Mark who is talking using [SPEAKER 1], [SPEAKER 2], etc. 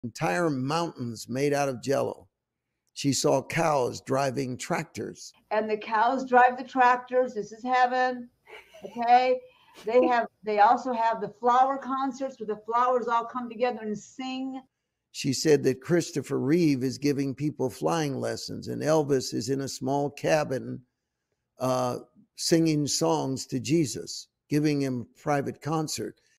[SPEAKER 1] entire mountains made out of Jello. She saw cows driving tractors.
[SPEAKER 2] And the cows drive the tractors. This is heaven. Okay. They also have the flower concerts where the flowers all come together and sing.
[SPEAKER 1] She said that Christopher Reeve is giving people flying lessons, and Elvis is in a small cabin singing songs to Jesus, giving him a private concert.